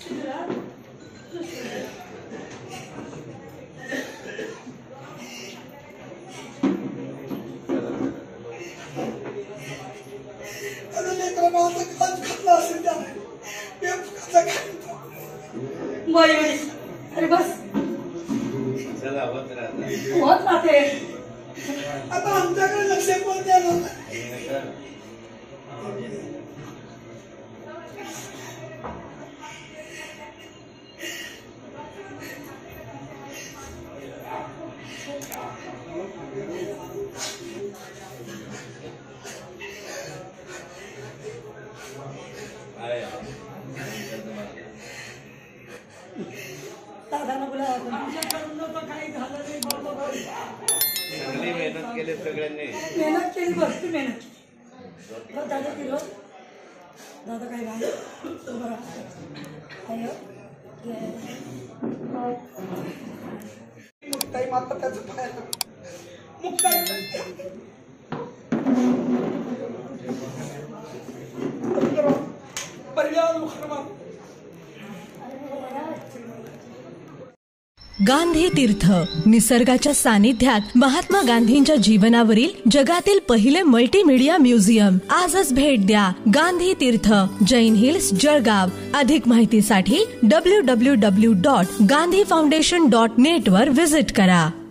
अरे बस होत राहते आता आमच्याकडे लक्ष कोण द्यायला दादाला बोला काही झालं नाही सगळी मेहनत केली सगळ्यांनी मेहनत केली भरपूर मेहनत दादा केलं दादा काय झालं मुक्ताई माता त्याचं पाहायला मुक्ताई पर्यावरण मुखर्मा गांधी तीर्थ निसर्गाच्या सानिध्यात महात्मा गांधींच्या जीवनावरील जगातील पहिले मल्टीमीडिया म्युझियम आजच भेट द्या. गांधी तीर्थ, जैन हिल्स, जळगाव. अधिक माहितीसाठी www.gandhifoundation.net वर व्हिजिट करा.